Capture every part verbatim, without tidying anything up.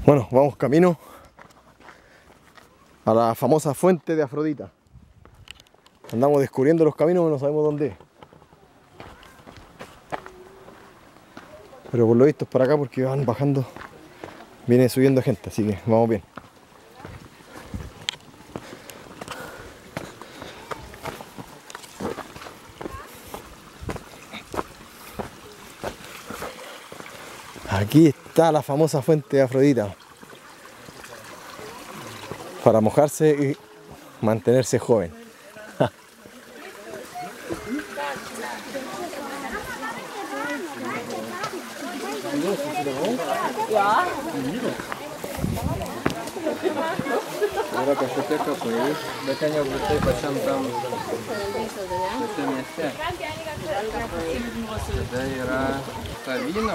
Bueno, vamos camino a la famosa fuente de Afrodita. Andamos descubriendo los caminos y no sabemos dónde es. Pero por lo visto es para acá porque van bajando, viene subiendo gente, así que vamos bien. Aquí está la famosa fuente de Afrodita. Para mojarse y mantenerse joven. Yra kažkokie kapai, bet ten jau taip pačiam tam pačiam mieste. Tada yra ta vyno.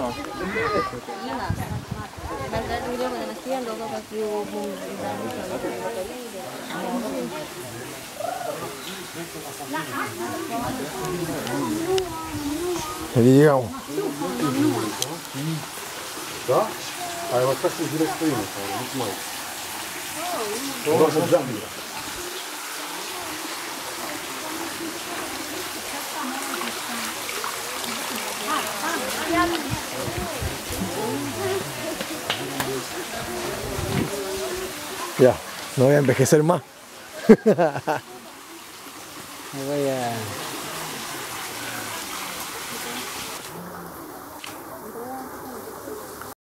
Aquí llegamos. Да? А вот как мы здесь стоим, не понимаю. Должен джамбир. Ya, no voy a envejecer más. Me voy a